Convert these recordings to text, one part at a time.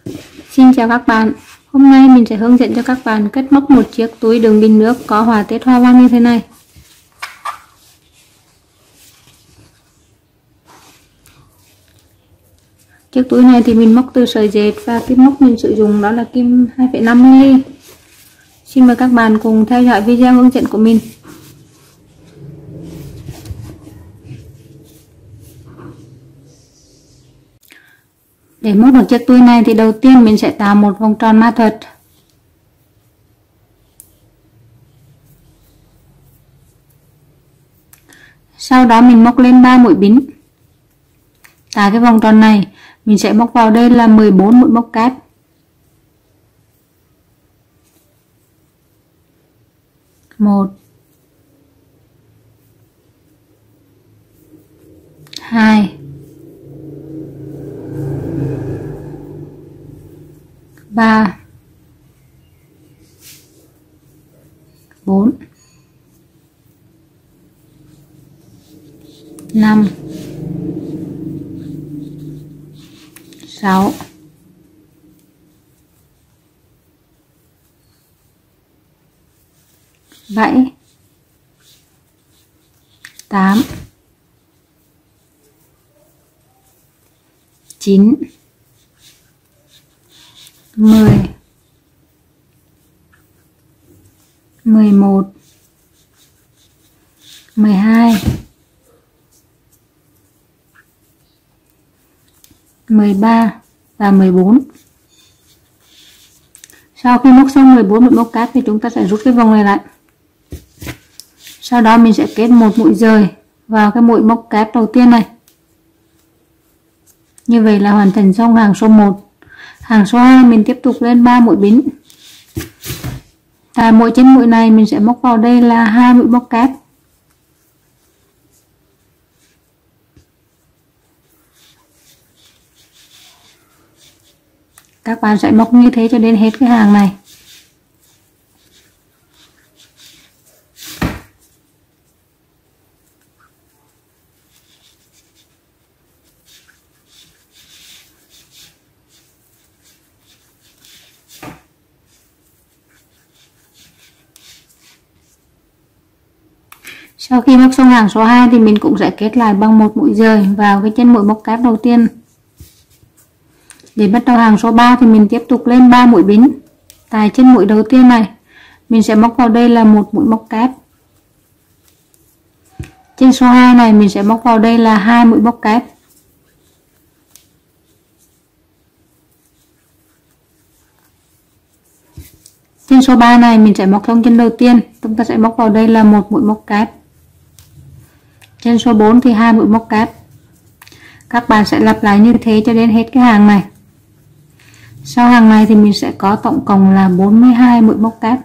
Xin chào các bạn, hôm nay mình sẽ hướng dẫn cho các bạn cách móc một chiếc túi đựng bình nước có họa tiết hoa văn như thế này. Chiếc túi này thì mình móc từ sợi dệt và kim móc mình sử dụng đó là kim 2,5mm. Xin mời các bạn cùng theo dõi video hướng dẫn của mình. Để móc một chiếc túi này thì đầu tiên mình sẽ tạo một vòng tròn ma thuật. Sau đó mình móc lên 3 mũi bính. Tại cái vòng tròn này mình sẽ móc vào đây là 14 mũi móc kép. 1 2 3 4 5 6 7 8 9 10 11 12 13 và 14. Sau khi móc xong 14 mũi móc kép thì chúng ta sẽ rút cái vòng này lại. Sau đó mình sẽ kết một mũi dời vào cái mũi móc kép đầu tiên này. Như vậy là hoàn thành xong hàng số 1. Hàng số 2 mình tiếp tục lên 3 mũi bính. Tại mỗi trên mũi này mình sẽ móc vào đây là 2 mũi móc kép. Các bạn sẽ móc như thế cho đến hết cái hàng này. Sau khi móc xong hàng số 2 thì mình cũng sẽ kết lại bằng một mũi dời vào cái chân mũi móc kép đầu tiên. Để bắt đầu hàng số 3 thì mình tiếp tục lên 3 mũi bính. Tại chân mũi đầu tiên này mình sẽ móc vào đây là một mũi móc kép. Trên số 2 này mình sẽ móc vào đây là 2 mũi móc kép. Trên số 3 này mình sẽ móc xong chân đầu tiên, chúng ta sẽ móc vào đây là một mũi móc kép. Trên số 4 thì 2 mũi móc kép. Các bạn sẽ lặp lại như thế cho đến hết cái hàng này. Sau hàng này thì mình sẽ có tổng cộng là 42 mũi móc kép.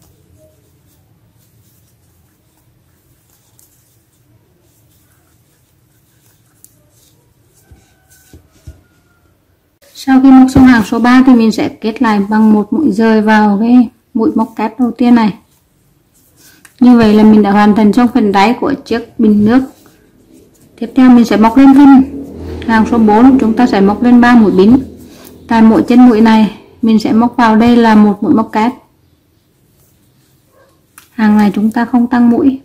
Sau khi móc xong hàng số 3 thì mình sẽ kết lại bằng một mũi dời vào cái mũi móc kép đầu tiên này. Như vậy là mình đã hoàn thành xong phần đáy của chiếc bình nước. Tiếp theo mình sẽ móc lên thân. Hàng số 4 chúng ta sẽ móc lên 3 mũi bính. Tại mỗi chân mũi này mình sẽ móc vào đây là một mũi móc kép. Hàng này chúng ta không tăng mũi.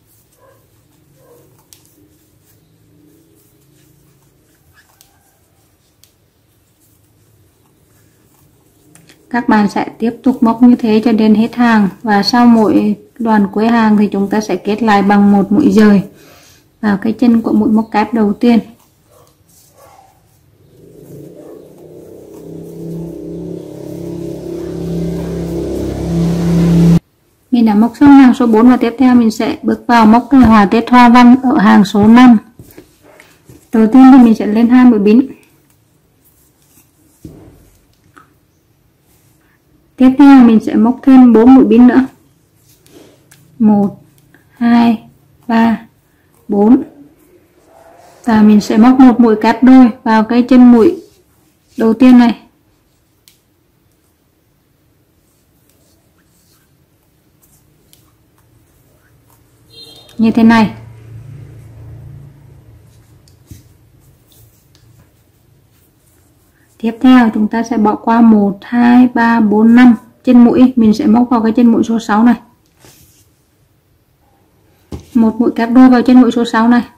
Các bạn sẽ tiếp tục móc như thế cho đến hết hàng, và sau mỗi đoạn cuối hàng thì chúng ta sẽ kết lại bằng một mũi dời vào cái chân của mũi móc kép đầu tiên. Mình đã móc xong hàng số 4 và tiếp theo mình sẽ bước vào móc cái họa tiết hoa văn ở hàng số 5. Đầu tiên thì mình sẽ lên 2 mũi bính. Tiếp theo mình sẽ móc thêm 4 mũi bính nữa. 1 2 3 4. Và mình sẽ móc một mũi kép đôi vào cái chân mũi đầu tiên này. Như thế này. Tiếp theo chúng ta sẽ bỏ qua 1 2 3 4 5 trên mũi, mình sẽ móc vào cái chân mũi số 6 này. Một mũi kép đôi vào chân mũi số 6 này.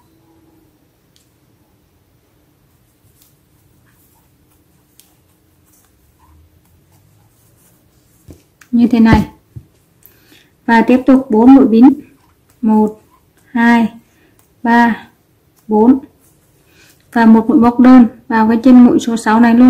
Như thế này. Và tiếp tục 4 mũi bính. 1 2 3 4 và một mũi móc đơn vào cái chân mũi số 6 này luôn.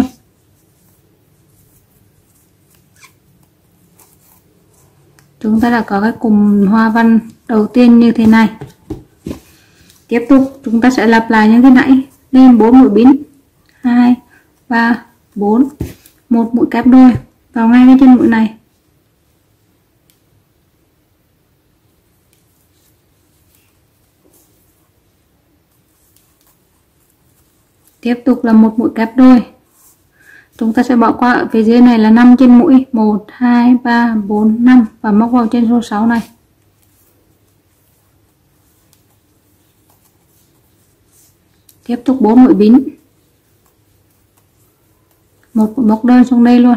Chúng ta đã có cái cụm hoa văn đầu tiên như thế này. Tiếp tục chúng ta sẽ lặp lại như thế nãy, lên 4 mũi bính, 2 3 4, một mũi kép đôi vào ngay cái chân mũi này. Tiếp tục là một mũi kép đôi. Chúng ta sẽ bỏ qua ở phía dưới này là 5 trên mũi, 1 2 3 4 5 và móc vào trên số 6 này. Tiếp tục 4 mũi bính. Một mũi móc đơn xuống đây luôn.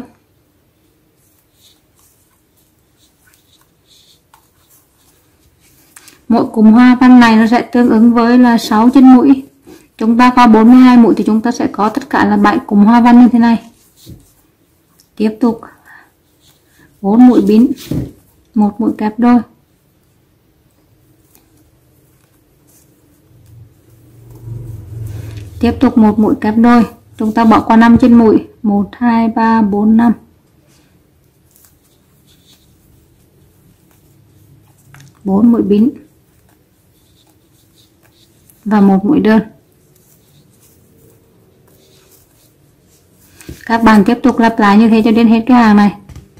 Mỗi cụm hoa văn này nó sẽ tương ứng với là 6 trên mũi. Chúng ta qua 42 mũi thì chúng ta sẽ có tất cả là 7 cụm hoa văn như thế này. Tiếp tục 4 mũi bính, một mũi kép đôi. Tiếp tục một mũi kép đôi, chúng ta bỏ qua 5 trên mũi, 1 2 3 4 5. Bốn mũi bính và một mũi đơn. Các bạn tiếp tục lặp lại như thế cho đến hết cái hàng này.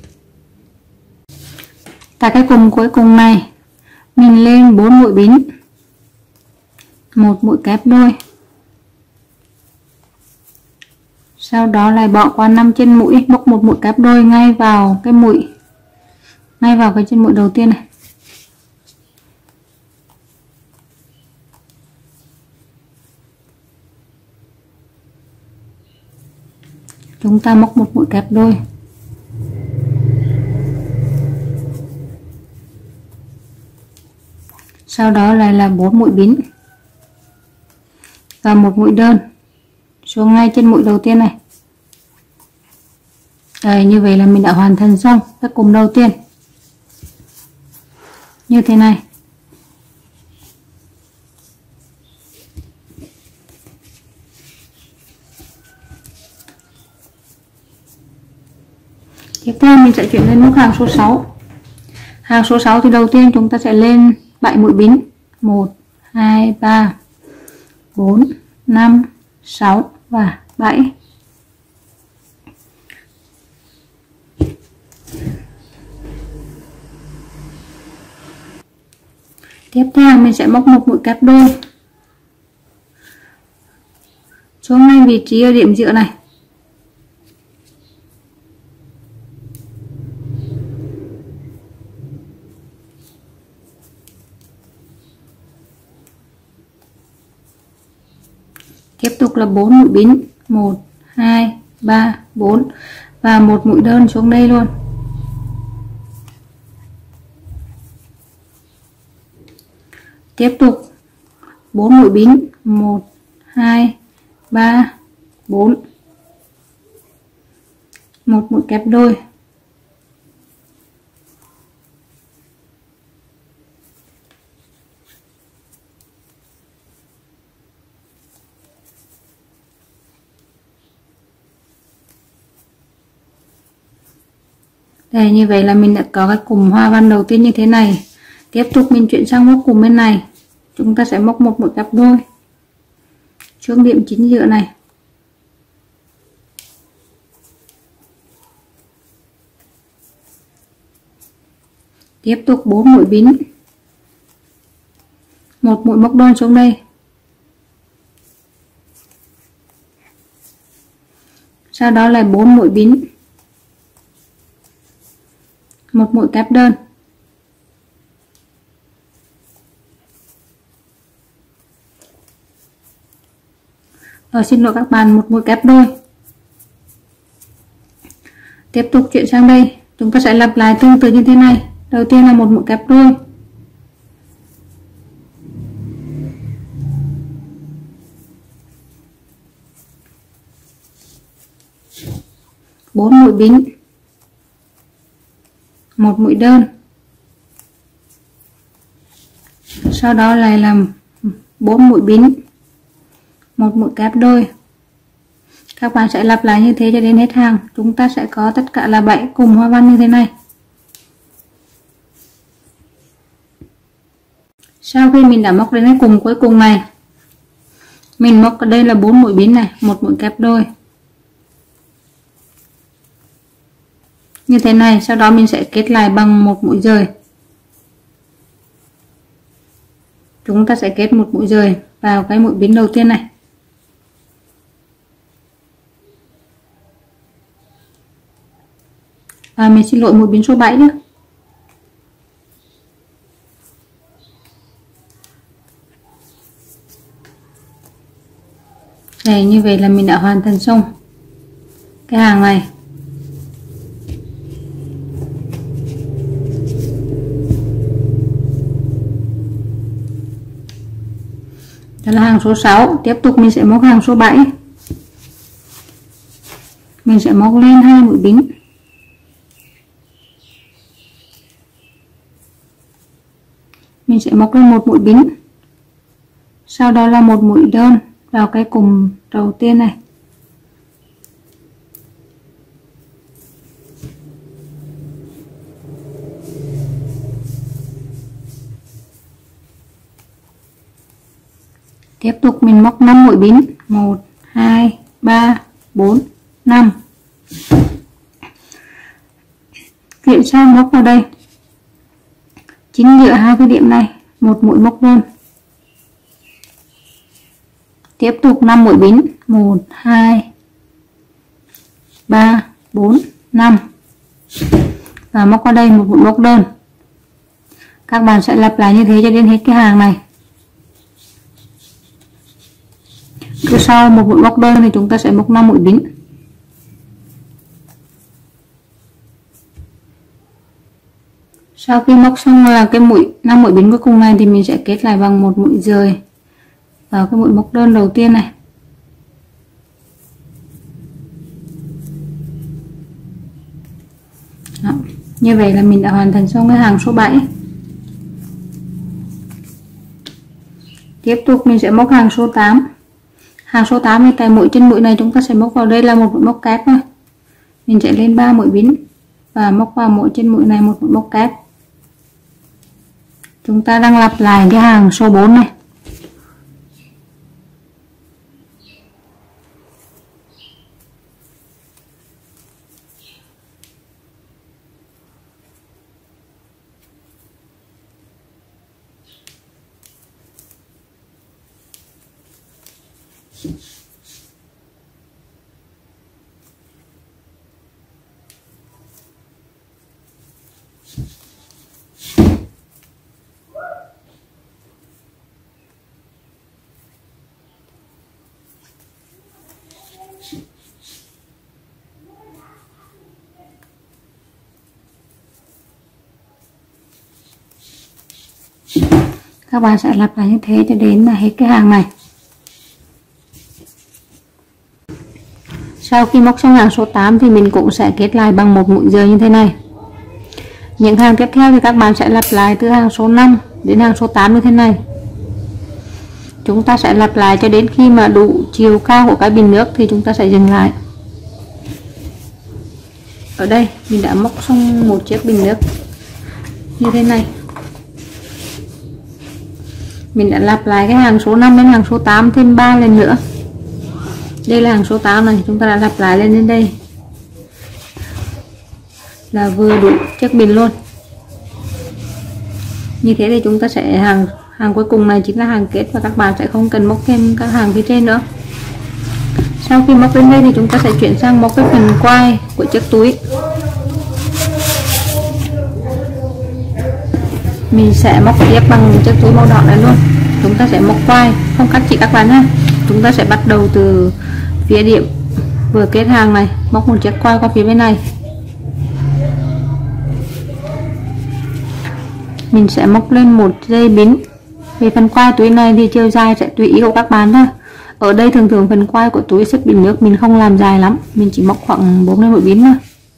Tại cái cụm cuối cùng này, mình lên 4 mũi bính, một mũi kép đôi. Sau đó lại bỏ qua 5 trên mũi, móc một mũi kép đôi ngay vào cái mũi, ngay vào cái chân mũi đầu tiên này. Chúng ta móc một mũi kép đôi. Sau đó lại là 4 mũi bính và một mũi đơn xuống ngay trên mũi đầu tiên này. Rồi, như vậy là mình đã hoàn thành xong các cụm đầu tiên như thế này. Tiếp theo mình sẽ chuyển lên nút hàng số 6. Hàng số 6 thì đầu tiên chúng ta sẽ lên 7 mũi bính, 1 2 3 4 5 6 và 7. Tiếp theo mình sẽ móc một mũi kép đôi xuống ngay vị trí ở điểm giữa này. Tiếp tục là 4 mũi bính, 1 2 3 4 và một mũi đơn xuống đây luôn. Tiếp tục 4 mũi bính, 1 2 3 4, một mũi kép đôi. Đây, như vậy là mình đã có cái cụm hoa văn đầu tiên như thế này. Tiếp tục mình chuyển sang móc cụm bên này. Chúng ta sẽ móc một mũi kép đôi xuống điểm chính giữa này. Tiếp tục 4 mũi bính, một mũi móc đơn xuống đây. Sau đó là 4 mũi bính, một mũi kép đơn. Xin lỗi các bạn, một mũi kép đôi. Tiếp tục chuyển sang đây, chúng ta sẽ lặp lại tương tự như thế này. Đầu tiên là một mũi kép đôi, bốn mũi bính, một mũi đơn, sau đó lại làm 4 mũi bính, một mũi kép đôi. Các bạn sẽ lặp lại như thế cho đến hết hàng. Chúng ta sẽ có tất cả là 7 cùng hoa văn như thế này. Sau khi mình đã móc đến cái cùng cuối cùng này, mình móc ở đây là 4 mũi bính này, một mũi kép đôi như thế này. Sau đó mình sẽ kết lại bằng một mũi dời. Chúng ta sẽ kết một mũi dời vào cái mũi bính đầu tiên này. Mình xin lỗi, mũi bính số 7 nữa. Đây, như vậy là mình đã hoàn thành xong cái hàng này. Đó là hàng số 6. Tiếp tục mình sẽ móc hàng số 7. Mình sẽ móc lên 2 mũi bính. Mình sẽ móc lên một mũi bính. Sau đó là một mũi đơn vào cái cùng đầu tiên này. Tiếp tục mình móc 5 mũi bính, 1 2 3 4 5. Chuyển sang móc vào đây, chính giữa hai cái điểm này một mũi móc đơn. Tiếp tục 5 mũi bính, 1 2 3 4 5, và móc vào đây một mũi móc đơn. Các bạn sẽ lặp lại như thế cho đến hết cái hàng này. Cứ sau một mũi móc đơn thì chúng ta sẽ móc 5 mũi bính. Sau khi móc xong là cái mũi 5 mũi bính cuối cùng này thì mình sẽ kết lại bằng một mũi dời vào cái mũi móc đơn đầu tiên này. Đó, như vậy là mình đã hoàn thành xong cái hàng số 7. Tiếp tục mình sẽ móc hàng số 8. Hàng số 8 thì tại mũi trên mũi này chúng ta sẽ móc vào đây là một mũi móc kép thôi. Mình sẽ lên 3 mũi bính và móc vào mỗi trên mũi này một mũi móc kép. Chúng ta đang lặp lại cái hàng số 4 này. Các bạn sẽ lặp lại như thế cho đến là hết cái hàng này. Sau khi móc xong hàng số 8 thì mình cũng sẽ kết lại bằng một mũi dời như thế này. Những hàng tiếp theo thì các bạn sẽ lặp lại từ hàng số 5 đến hàng số 8 như thế này. Chúng ta sẽ lặp lại cho đến khi mà đủ chiều cao của cái bình nước thì chúng ta sẽ dừng lại. Ở đây mình đã móc xong một chiếc bình nước như thế này. Mình đã lặp lại cái hàng số 5 đến hàng số 8 thêm 3 lần nữa. Đây là hàng số 8 này, chúng ta đã lặp lại lên đến đây là vừa đủ chiếc bình luôn. Như thế thì chúng ta sẽ hàng cuối cùng này chính là hàng kết và các bạn sẽ không cần móc thêm các hàng phía trên nữa. Sau khi móc đến đây thì chúng ta sẽ chuyển sang móc cái phần quai của chiếc túi. Mình sẽ móc tiếp bằng chiếc túi màu đỏ này luôn. Chúng ta sẽ móc quai, không cắt chỉ các bạn ha. Chúng ta sẽ bắt đầu từ phía điểm vừa kết hàng này, móc một chiếc quai qua phía bên này. mình sẽ móc lên một dây bính. Về phần quai túi này thì chiều dài sẽ tùy ý của các bạn thôi. Ở đây thường thường phần quai của túi xếp bình nước mình không làm dài lắm, mình chỉ móc khoảng 4 lên mỗi bính thôi.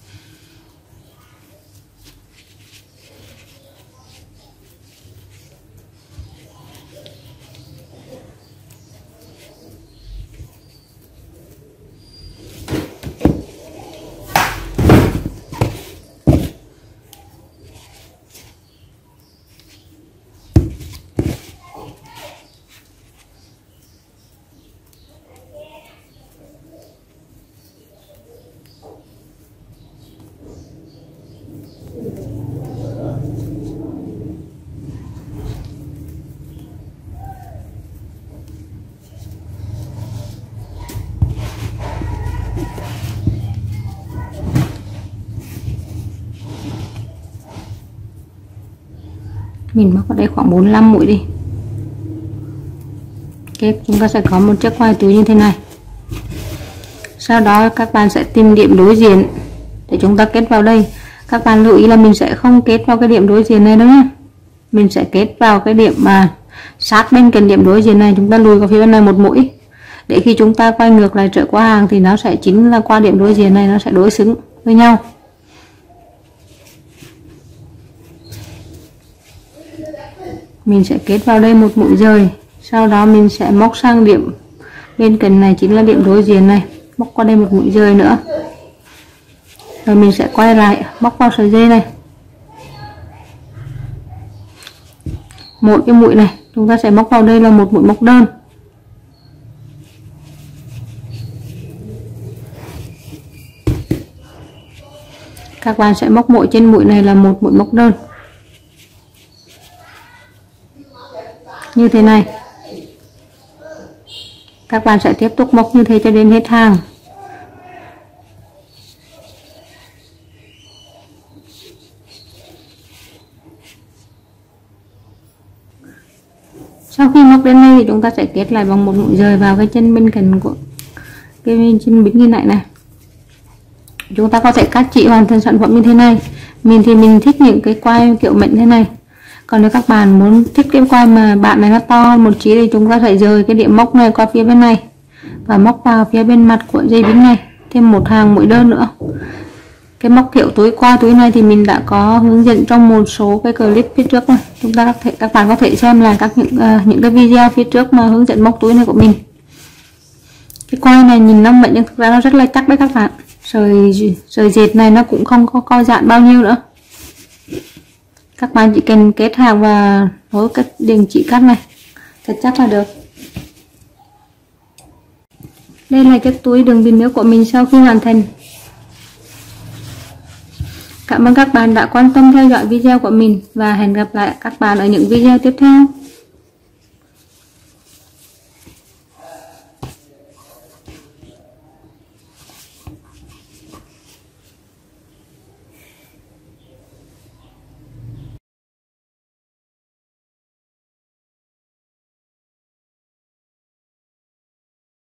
Mình móc ở đây khoảng 45 mũi đi. Ok, chúng ta sẽ có một chiếc quai túi như thế này. Sau đó các bạn sẽ tìm điểm đối diện để chúng ta kết vào đây. Các bạn lưu ý là mình sẽ không kết vào cái điểm đối diện này đâu nhé. Mình sẽ kết vào cái điểm mà sát bên cạnh điểm đối diện này, chúng ta lùi vào phía bên này một mũi. Để khi chúng ta quay ngược lại trở qua hàng thì nó sẽ chính là qua điểm đối diện này, nó sẽ đối xứng với nhau. Mình sẽ kết vào đây một mũi dời. Sau đó mình sẽ móc sang điểm bên cạnh này, chính là điểm đối diện này, móc qua đây một mũi dời nữa. Rồi mình sẽ quay lại móc vào sợi dây này. Một cái mũi này chúng ta sẽ móc vào đây là một mũi móc đơn. Các bạn sẽ móc mỗi trên mũi này là một mũi móc đơn như thế này. Các bạn sẽ tiếp tục móc như thế cho đến hết hàng. Sau khi móc đến đây thì chúng ta sẽ kết lại bằng một mũi dời vào cái chân bên cạnh của cái chân bính như này này. Chúng ta có thể cắt chỉ hoàn thành sản phẩm như thế này. Mình thì mình thích những cái quai kiểu mệnh thế này. Còn nếu các bạn muốn thích cái quai mà bạn này nó to hơn một chí thì chúng ta phải rời cái điểm móc này qua phía bên này và móc vào phía bên mặt của dây bính này thêm một hàng mũi đơn nữa. Cái móc kiểu túi qua túi này thì mình đã có hướng dẫn trong một số cái clip phía trước rồi. Các bạn có thể xem là những cái video phía trước mà hướng dẫn móc túi này của mình. Cái quai này nhìn nó mệnh nhưng thực ra nó rất là chắc đấy các bạn. Sợi dệt này nó cũng không có co giãn bao nhiêu nữa. Các bạn chỉ cần kết hàng và nối cái đường chỉ cắt này thật chắc là được. Đây là chiếc túi đường viền nước của mình sau khi hoàn thành. Cảm ơn các bạn đã quan tâm theo dõi video của mình và hẹn gặp lại các bạn ở những video tiếp theo.